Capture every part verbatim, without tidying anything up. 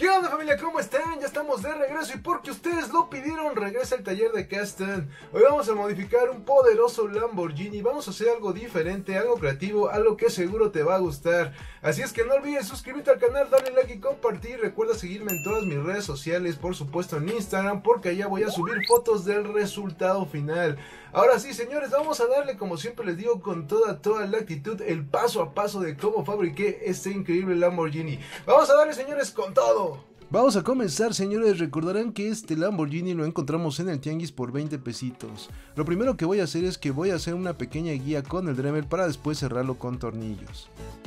¿Qué onda, familia? ¿Cómo están? Ya estamos de regreso y porque ustedes lo pidieron, regresa el taller de Castan. Hoy vamos a modificar un poderoso Lamborghini, vamos a hacer algo diferente, algo creativo, algo que seguro te va a gustar. Así es que no olvides suscribirte al canal, darle like y compartir. Recuerda seguirme en todas mis redes sociales, por supuesto en Instagram, porque allá voy a subir fotos del resultado final. Ahora sí, señores, vamos a darle, como siempre les digo, con toda, toda la actitud, el paso a paso de cómo fabriqué este increíble Lamborghini. Vamos a darle, señores, con todo. Vamos a comenzar, señores. Recordarán que este Lamborghini lo encontramos en el tianguis por veinte pesitos. Lo primero que voy a hacer es que voy a hacer una pequeña guía con el Dremel para después cerrarlo con tornillos.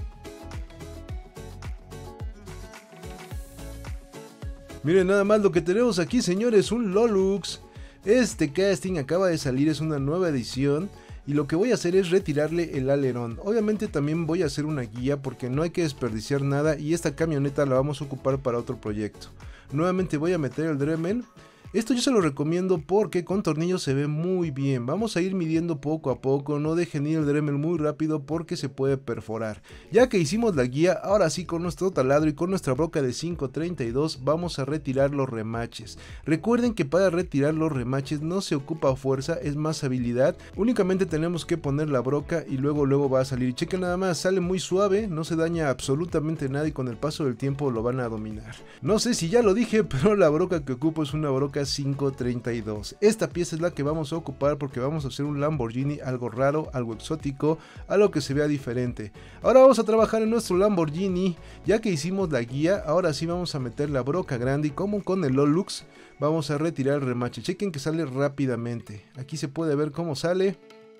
Miren nada más lo que tenemos aquí, señores, un Lolux. Este casting acaba de salir, es una nueva edición. Y lo que voy a hacer es retirarle el alerón. Obviamente también voy a hacer una guía porque no hay que desperdiciar nada y esta camioneta la vamos a ocupar para otro proyecto. Nuevamente voy a meter el Dremel. Esto yo se lo recomiendo porque con tornillos se ve muy bien. Vamos a ir midiendo poco a poco, no dejen ir el Dremel muy rápido porque se puede perforar. Ya que hicimos la guía, ahora sí con nuestro taladro y con nuestra broca de cinco treinta y dos vamos a retirar los remaches. Recuerden que para retirar los remaches no se ocupa fuerza, es más habilidad. Únicamente tenemos que poner la broca y luego luego va a salir. Chequen nada más, sale muy suave, no se daña absolutamente nada y con el paso del tiempo lo van a dominar. No sé si ya lo dije, pero la broca que ocupo es una broca cinco treinta y dos. Esta pieza es la que vamos a ocupar porque vamos a hacer un Lamborghini algo raro, algo exótico, algo que se vea diferente. Ahora vamos a trabajar en nuestro Lamborghini. Ya que hicimos la guía, ahora sí vamos a meter la broca grande y como con el Lolux vamos a retirar el remache. Chequen que sale rápidamente. Aquí se puede ver cómo sale.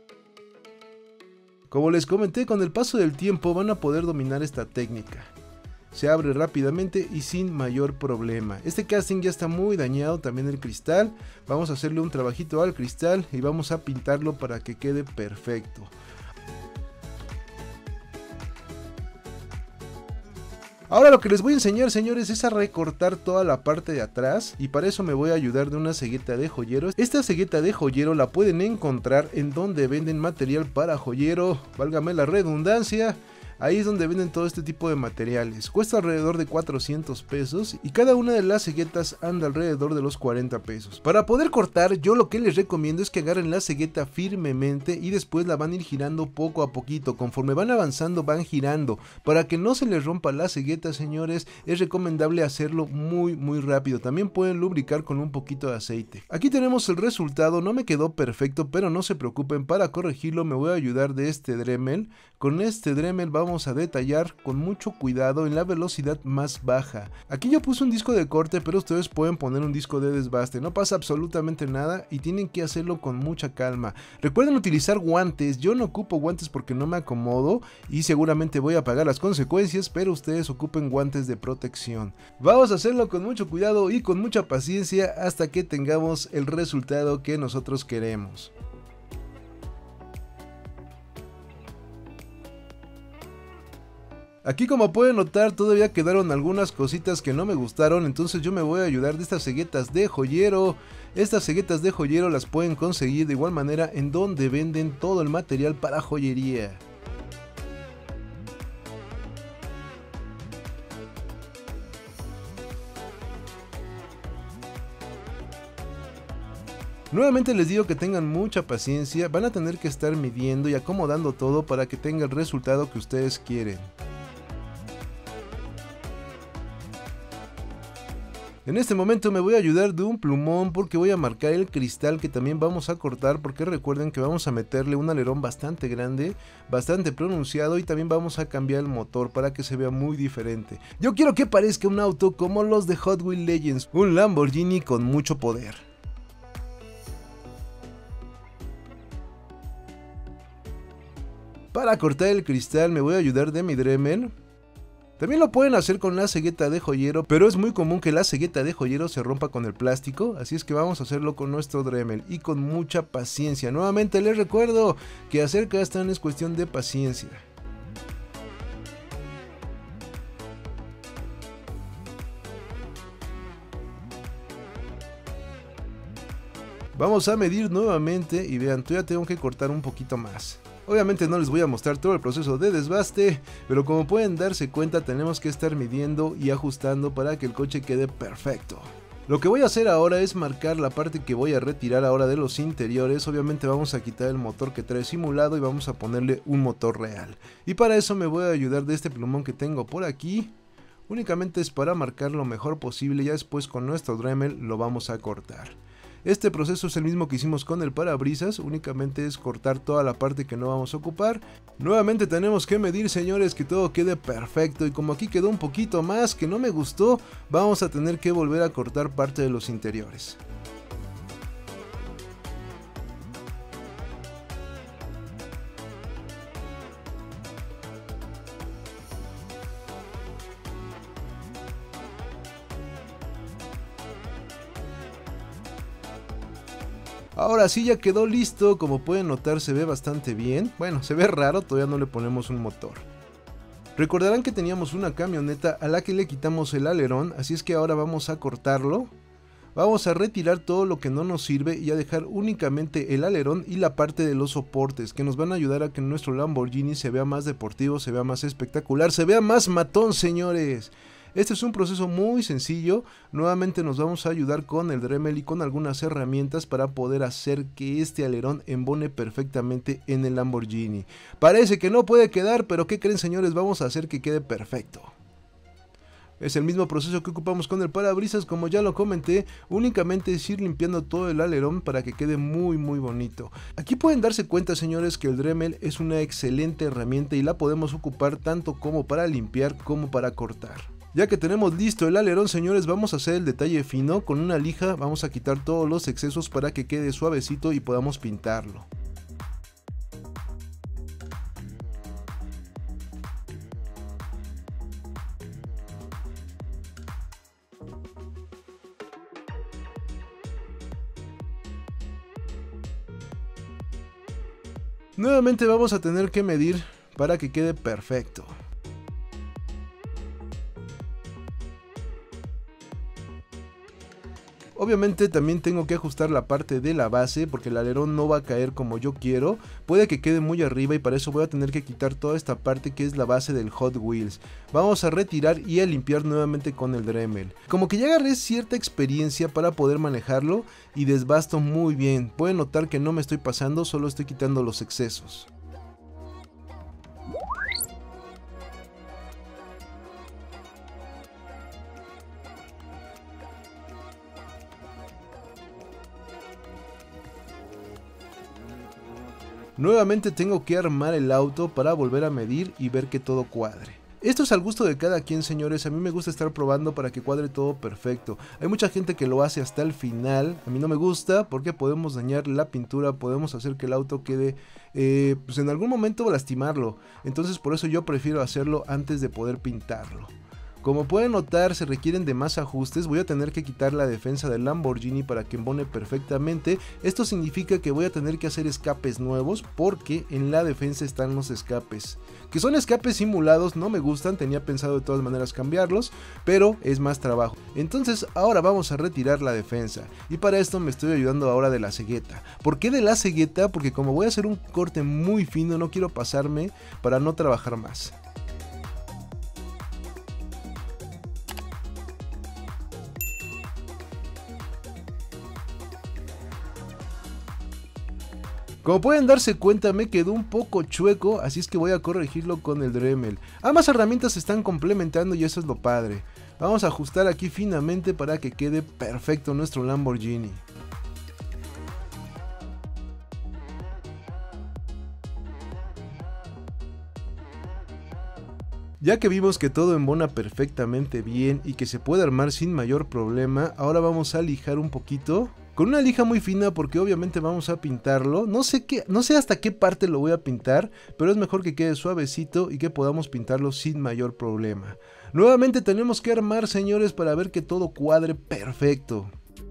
Como les comenté, con el paso del tiempo van a poder dominar esta técnica. Se abre rápidamente y sin mayor problema. Este casting ya está muy dañado, también el cristal. Vamos a hacerle un trabajito al cristal y vamos a pintarlo para que quede perfecto. Ahora lo que les voy a enseñar, señores, es a recortar toda la parte de atrás y para eso me voy a ayudar de una cegueta de joyero. Esta cegueta de joyero la pueden encontrar en donde venden material para joyero, válgame la redundancia. Ahí es donde venden todo este tipo de materiales. Cuesta alrededor de cuatrocientos pesos y cada una de las ceguetas anda alrededor de los cuarenta pesos. Para poder cortar, yo lo que les recomiendo es que agarren la cegueta firmemente y después la van a ir girando poco a poquito. Conforme van avanzando van girando. Para que no se les rompa la cegueta, señores, es recomendable hacerlo muy muy rápido. También pueden lubricar con un poquito de aceite. Aquí tenemos el resultado, no me quedó perfecto, pero no se preocupen, para corregirlo me voy a ayudar de este Dremel. Con este Dremel vamos Vamos a detallar con mucho cuidado en la velocidad más baja. Aquí yo puse un disco de corte, pero ustedes pueden poner un disco de desbaste. No pasa absolutamente nada y tienen que hacerlo con mucha calma. Recuerden utilizar guantes. Yo no ocupo guantes porque no me acomodo y seguramente voy a pagar las consecuencias, pero ustedes ocupen guantes de protección. Vamos a hacerlo con mucho cuidado y con mucha paciencia hasta que tengamos el resultado que nosotros queremos. Aquí, como pueden notar, todavía quedaron algunas cositas que no me gustaron, entonces yo me voy a ayudar de estas ceguetas de joyero. Estas ceguetas de joyero las pueden conseguir de igual manera en donde venden todo el material para joyería. Nuevamente les digo que tengan mucha paciencia, van a tener que estar midiendo y acomodando todo para que tenga el resultado que ustedes quieren. En este momento me voy a ayudar de un plumón porque voy a marcar el cristal que también vamos a cortar, porque recuerden que vamos a meterle un alerón bastante grande, bastante pronunciado y también vamos a cambiar el motor para que se vea muy diferente. Yo quiero que parezca un auto como los de Hot Wheels Legends, un Lamborghini con mucho poder. Para cortar el cristal me voy a ayudar de mi Dremel. También lo pueden hacer con la cegueta de joyero, pero es muy común que la cegueta de joyero se rompa con el plástico, así es que vamos a hacerlo con nuestro Dremel y con mucha paciencia. Nuevamente les recuerdo que hacer castan es cuestión de paciencia. Vamos a medir nuevamente y vean, todavía tengo que cortar un poquito más. Obviamente no les voy a mostrar todo el proceso de desbaste, pero como pueden darse cuenta tenemos que estar midiendo y ajustando para que el coche quede perfecto. Lo que voy a hacer ahora es marcar la parte que voy a retirar ahora de los interiores. Obviamente vamos a quitar el motor que trae simulado y vamos a ponerle un motor real. Y para eso me voy a ayudar de este plumón que tengo por aquí. Únicamente es para marcar lo mejor posible, ya después con nuestro Dremel lo vamos a cortar. Este proceso es el mismo que hicimos con el parabrisas, únicamente es cortar toda la parte que no vamos a ocupar. Nuevamente tenemos que medir, señores, que todo quede perfecto, y como aquí quedó un poquito más que no me gustó, vamos a tener que volver a cortar parte de los interiores. Ahora sí ya quedó listo, como pueden notar se ve bastante bien, bueno se ve raro, todavía no le ponemos un motor. Recordarán que teníamos una camioneta a la que le quitamos el alerón, así es que ahora vamos a cortarlo. Vamos a retirar todo lo que no nos sirve y a dejar únicamente el alerón y la parte de los soportes, que nos van a ayudar a que nuestro Lamborghini se vea más deportivo, se vea más espectacular, se vea más matón, señores. Este es un proceso muy sencillo, nuevamente nos vamos a ayudar con el Dremel y con algunas herramientas para poder hacer que este alerón embone perfectamente en el Lamborghini. Parece que no puede quedar, pero ¿qué creen, señores? Vamos a hacer que quede perfecto. Es el mismo proceso que ocupamos con el parabrisas, como ya lo comenté, únicamente es ir limpiando todo el alerón para que quede muy muy bonito. Aquí pueden darse cuenta, señores, que el Dremel es una excelente herramienta y la podemos ocupar tanto como para limpiar como para cortar. Ya que tenemos listo el alerón, señores, vamos a hacer el detalle fino. Con una lija vamos a quitar todos los excesos para que quede suavecito y podamos pintarlo. Nuevamente vamos a tener que medir para que quede perfecto. Obviamente también tengo que ajustar la parte de la base porque el alerón no va a caer como yo quiero, puede que quede muy arriba y para eso voy a tener que quitar toda esta parte que es la base del Hot Wheels. Vamos a retirar y a limpiar nuevamente con el Dremel. Como que ya agarré cierta experiencia para poder manejarlo y desbasto muy bien, pueden notar que no me estoy pasando, solo estoy quitando los excesos. Nuevamente tengo que armar el auto para volver a medir y ver que todo cuadre. Esto es al gusto de cada quien, señores, a mí me gusta estar probando para que cuadre todo perfecto. Hay mucha gente que lo hace hasta el final, a mí no me gusta porque podemos dañar la pintura, podemos hacer que el auto quede, eh, pues en algún momento lastimarlo. Entonces por eso yo prefiero hacerlo antes de poder pintarlo. Como pueden notar, se requieren de más ajustes, voy a tener que quitar la defensa del Lamborghini para que embone perfectamente. Esto significa que voy a tener que hacer escapes nuevos porque en la defensa están los escapes. Que son escapes simulados, no me gustan, tenía pensado de todas maneras cambiarlos, pero es más trabajo. Entonces ahora vamos a retirar la defensa y para esto me estoy ayudando ahora de la cegueta. ¿Por qué de la cegueta? Porque como voy a hacer un corte muy fino, no quiero pasarme para no trabajar más. Como pueden darse cuenta me quedó un poco chueco, así es que voy a corregirlo con el Dremel. Ambas herramientas se están complementando y eso es lo padre. Vamos a ajustar aquí finamente para que quede perfecto nuestro Lamborghini. Ya que vimos que todo embona perfectamente bien y que se puede armar sin mayor problema, ahora vamos a lijar un poquito. Con una lija muy fina porque obviamente vamos a pintarlo, no sé, qué, no sé hasta qué parte lo voy a pintar, pero es mejor que quede suavecito y que podamos pintarlo sin mayor problema. Nuevamente tenemos que armar, señores, para ver que todo cuadre perfecto.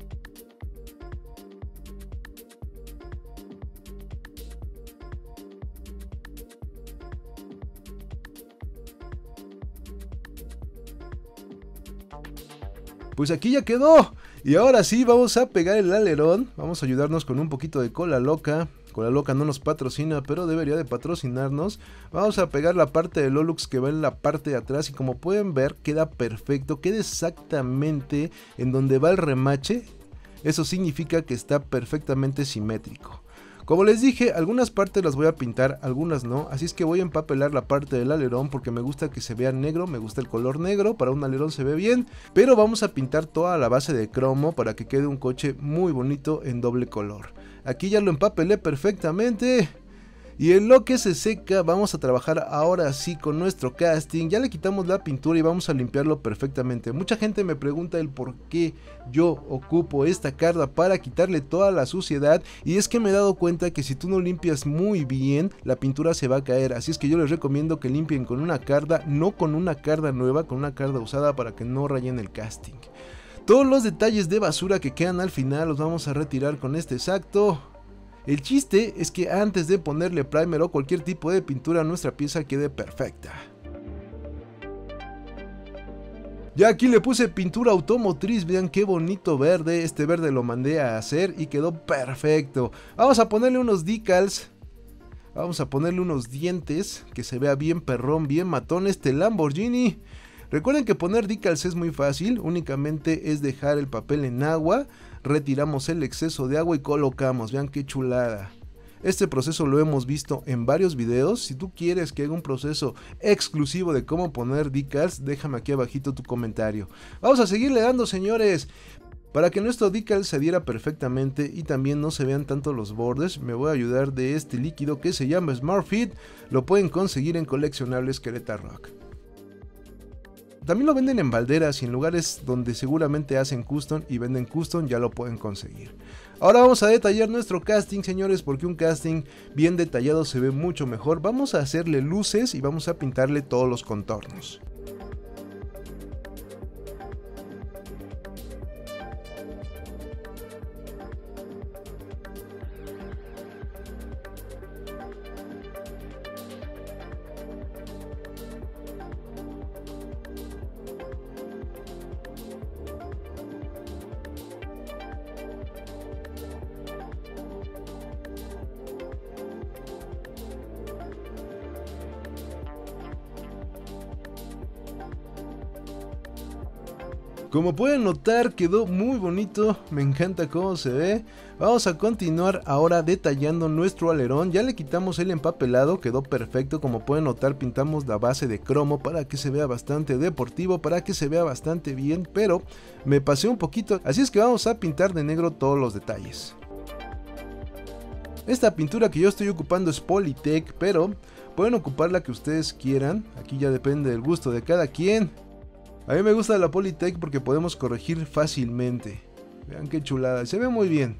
Pues aquí ya quedó. Y ahora sí, vamos a pegar el alerón, vamos a ayudarnos con un poquito de cola loca, Colaloca no nos patrocina, pero debería de patrocinarnos. Vamos a pegar la parte del Olux que va en la parte de atrás y como pueden ver queda perfecto, queda exactamente en donde va el remache. Eso significa que está perfectamente simétrico. Como les dije, algunas partes las voy a pintar, algunas no, así es que voy a empapelar la parte del alerón porque me gusta que se vea negro, me gusta el color negro, para un alerón se ve bien, pero vamos a pintar toda la base de cromo para que quede un coche muy bonito en doble color. Aquí ya lo empapelé perfectamente. Y en lo que se seca vamos a trabajar ahora sí con nuestro casting. Ya le quitamos la pintura y vamos a limpiarlo perfectamente. Mucha gente me pregunta el por qué yo ocupo esta carda para quitarle toda la suciedad. Y es que me he dado cuenta que si tú no limpias muy bien, la pintura se va a caer. Así es que yo les recomiendo que limpien con una carda, no con una carda nueva, con una carda usada para que no rayen el casting. Todos los detalles de basura que quedan al final los vamos a retirar con este exacto. El chiste es que antes de ponerle primer o cualquier tipo de pintura nuestra pieza quede perfecta. Ya aquí le puse pintura automotriz, vean qué bonito verde, este verde lo mandé a hacer y quedó perfecto. Vamos a ponerle unos decals, vamos a ponerle unos dientes, que se vea bien perrón, bien matón este Lamborghini. Recuerden que poner decals es muy fácil, únicamente es dejar el papel en agua, retiramos el exceso de agua y colocamos, vean qué chulada. Este proceso lo hemos visto en varios videos. Si tú quieres que haga un proceso exclusivo de cómo poner decals, déjame aquí abajito tu comentario. Vamos a seguirle dando, señores. Para que nuestro decal se adhiera perfectamente y también no se vean tanto los bordes, me voy a ayudar de este líquido que se llama Smart Fit. Lo pueden conseguir en Coleccionables Querétaro Rock. También lo venden en balderas y en lugares donde seguramente hacen custom y venden custom, ya lo pueden conseguir. Ahora vamos a detallar nuestro casting, señores, porque un casting bien detallado se ve mucho mejor. Vamos a hacerle luces y vamos a pintarle todos los contornos. Como pueden notar, quedó muy bonito, me encanta cómo se ve. Vamos a continuar ahora detallando nuestro alerón. Ya le quitamos el empapelado, quedó perfecto. Como pueden notar, pintamos la base de cromo para que se vea bastante deportivo, para que se vea bastante bien, pero me pasé un poquito, así es que vamos a pintar de negro todos los detalles. Esta pintura que yo estoy ocupando es Polytech, pero pueden ocupar la que ustedes quieran, aquí ya depende del gusto de cada quien. A mí me gusta la Polytech porque podemos corregir fácilmente. Vean qué chulada, se ve muy bien.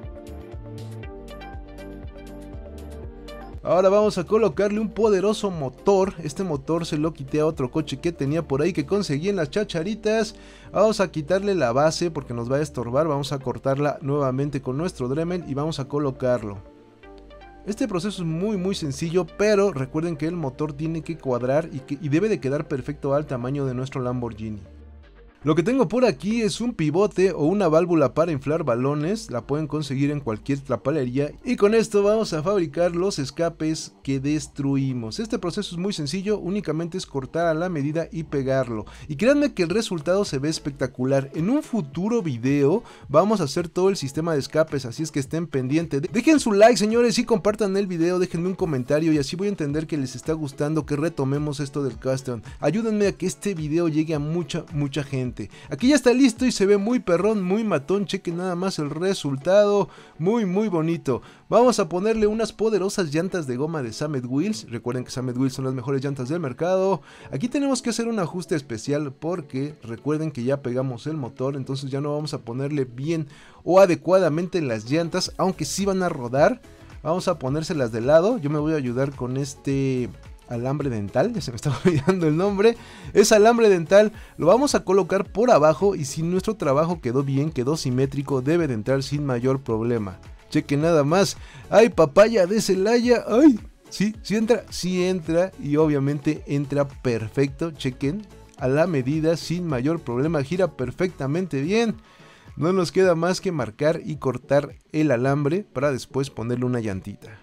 Ahora vamos a colocarle un poderoso motor. Este motor se lo quité a otro coche que tenía por ahí que conseguí en las chacharitas. Vamos a quitarle la base porque nos va a estorbar. Vamos a cortarla nuevamente con nuestro Dremel y vamos a colocarlo. Este proceso es muy muy sencillo, pero recuerden que el motor tiene que cuadrar y, que, y debe de quedar perfecto al tamaño de nuestro Lamborghini. Lo que tengo por aquí es un pivote o una válvula para inflar balones, la pueden conseguir en cualquier trapalería y con esto vamos a fabricar los escapes que destruimos. Este proceso es muy sencillo, únicamente es cortar a la medida y pegarlo. Y créanme que el resultado se ve espectacular. En un futuro video vamos a hacer todo el sistema de escapes, así es que estén pendientes. Dejen su like, señores, y compartan el video, déjenme un comentario y así voy a entender que les está gustando que retomemos esto del custom. Ayúdenme a que este video llegue a mucha, mucha gente. Aquí ya está listo y se ve muy perrón, muy matón. Chequen nada más el resultado, muy muy bonito. Vamos a ponerle unas poderosas llantas de goma de Summit Wheels. Recuerden que Summit Wheels son las mejores llantas del mercado. Aquí tenemos que hacer un ajuste especial porque recuerden que ya pegamos el motor, entonces ya no vamos a ponerle bien o adecuadamente las llantas, aunque sí van a rodar. Vamos a ponérselas de lado. Yo me voy a ayudar con este alambre dental, ya se me estaba olvidando el nombre. Es alambre dental, lo vamos a colocar por abajo y si nuestro trabajo quedó bien, quedó simétrico, debe de entrar sin mayor problema. Chequen nada más. ¡Ay, papaya de Celaya! ¡Ay! Sí, sí entra, sí entra y obviamente entra perfecto. Chequen, a la medida, sin mayor problema, gira perfectamente bien. No nos queda más que marcar y cortar el alambre para después ponerle una llantita.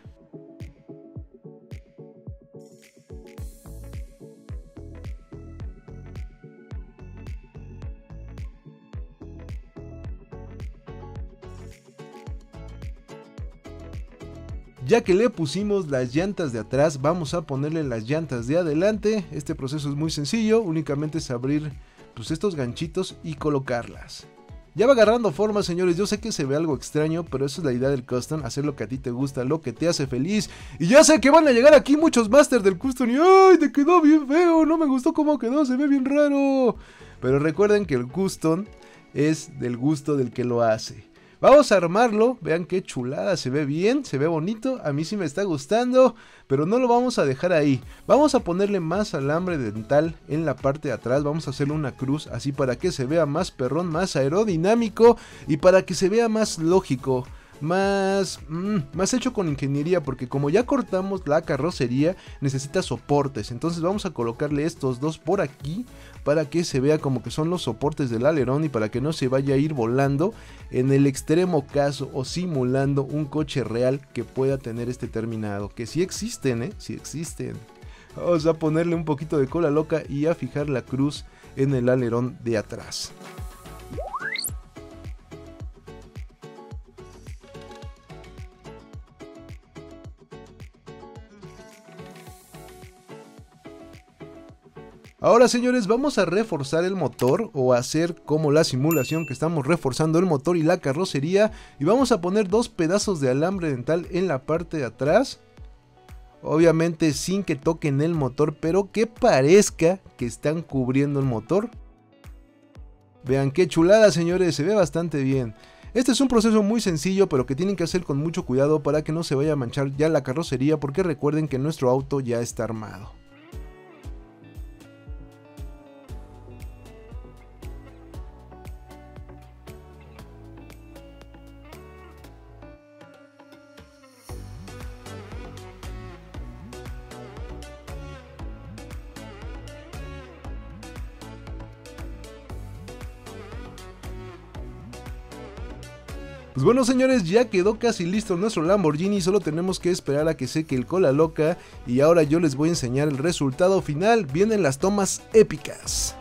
Ya que le pusimos las llantas de atrás, vamos a ponerle las llantas de adelante. Este proceso es muy sencillo, únicamente es abrir pues, estos ganchitos y colocarlas. Ya va agarrando forma, señores. Yo sé que se ve algo extraño, pero eso es la idea del custom, hacer lo que a ti te gusta, lo que te hace feliz. Y ya sé que van a llegar aquí muchos masters del custom y ¡ay! Te quedó bien feo, no me gustó cómo quedó, se ve bien raro. Pero recuerden que el custom es del gusto del que lo hace. Vamos a armarlo, vean qué chulada, se ve bien, se ve bonito, a mí sí me está gustando, pero no lo vamos a dejar ahí. Vamos a ponerle más alambre dental en la parte de atrás, vamos a hacerle una cruz así para que se vea más perrón, más aerodinámico y para que se vea más lógico. Más, mmm, más hecho con ingeniería, porque como ya cortamos la carrocería necesita soportes, entonces vamos a colocarle estos dos por aquí para que se vea como que son los soportes del alerón y para que no se vaya a ir volando en el extremo caso o simulando un coche real que pueda tener este terminado, que sí existen, eh, sí existen. Vamos a ponerle un poquito de cola loca y a fijar la cruz en el alerón de atrás. Ahora, señores, vamos a reforzar el motor o hacer como la simulación que estamos reforzando el motor y la carrocería, y vamos a poner dos pedazos de alambre dental en la parte de atrás, obviamente sin que toquen el motor, pero que parezca que están cubriendo el motor. Vean qué chulada, señores, se ve bastante bien. Este es un proceso muy sencillo, pero que tienen que hacer con mucho cuidado para que no se vaya a manchar ya la carrocería, porque recuerden que nuestro auto ya está armado. Pues bueno, señores, ya quedó casi listo nuestro Lamborghini, solo tenemos que esperar a que seque el cola loca y ahora yo les voy a enseñar el resultado final. Vienen las tomas épicas.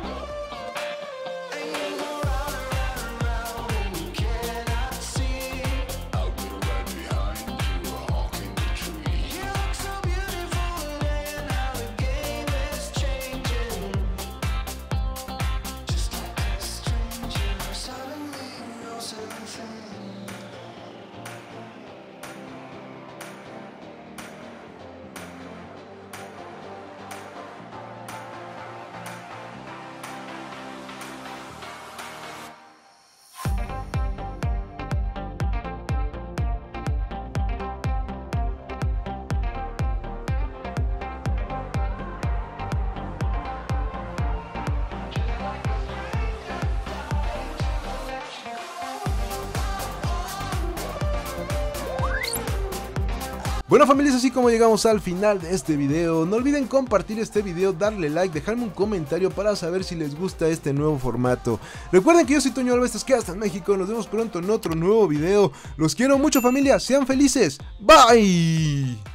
Bueno, familia, es así como llegamos al final de este video. No olviden compartir este video, darle like, dejarme un comentario para saber si les gusta este nuevo formato. Recuerden que yo soy Toño Alves, que hasta en México. Nos vemos pronto en otro nuevo video. Los quiero mucho, familia, sean felices. Bye.